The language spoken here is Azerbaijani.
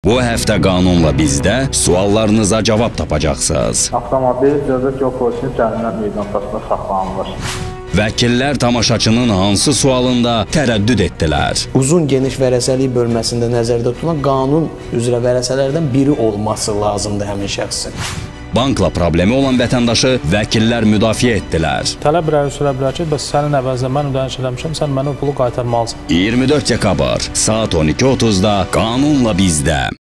Bu həftə qanunla bizdə suallarınıza cavab tapacaqsınız. Avtomobil Dövlət Yol Polisinin cərimə meydançasında saxlanılır. Vəkillər tamaşaçının hansı sualında tərəddüd etdilər? Uzun geniş vərəsəlik bölməsində nəzərdə tutulan qanun üzrə vərəsələrdən biri olması lazımdır həmin şəxsin. Bankla problemi olan vətəndaşı vəkillər müdafiə etdilər. Tələb irəli sürə bilər ki, bəs sənin əvəzində mən ödəniş eləmişəm, sən mənə o pulu qaytarmalısan. 24 dekabr saat 12:30-da qanunla bizdə.